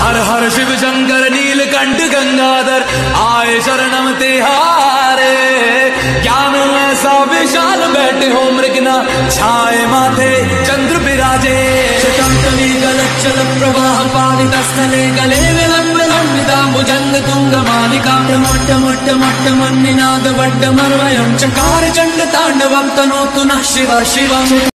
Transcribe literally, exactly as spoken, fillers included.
हर हर शिव शंकर नीलकंठ गंगाधर आए शरणम तिहारे। ज्ञान ऐसा विशाल बैठे हो मृगना छाए माथे चंद्र विराजे। शतंतले गलच्चल प्रवाह पावित स्थले गले विलंब लंबिता भुजंग तुंग मालिका। मोट्ट मोट्ट मोट्ट मन्निनाद वड्ड मर्वयं चकार चंड तांडवं तनोतु नः शिव शिव।